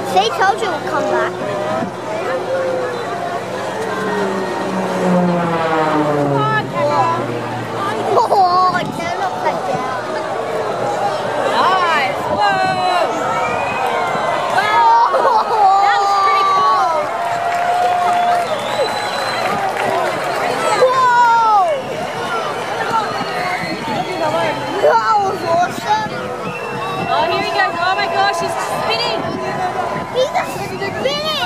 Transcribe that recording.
They told you to come back. Oh, I turned upside down. Nice! Whoa! Wow! That was pretty cool! Whoa! That was awesome! Oh, here he goes. Oh my gosh, he's spinning! He's a spinning!